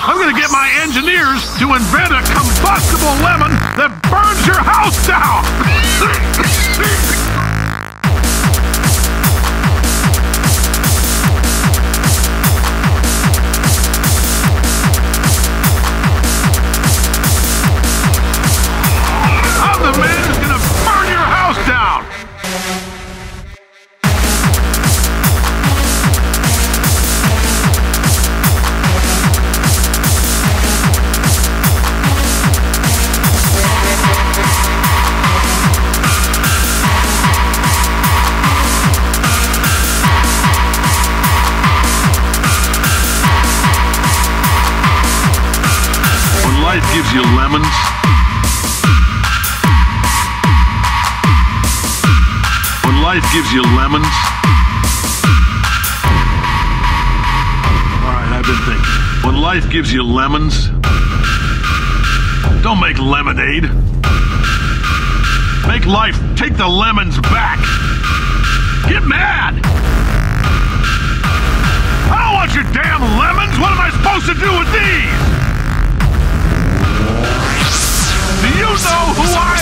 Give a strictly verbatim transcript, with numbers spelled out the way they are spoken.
I'm gonna get my engineers to invent a combustible lemon that burns your house down! I'm the man who's gonna burn your house down! Life gives you lemons. When life gives you lemons. All right, I've been thinking. When life gives you lemons, don't make lemonade. Make life take the lemons back. Get mad. I don't want your damn lemons. What am I supposed to do with these? Do you know who I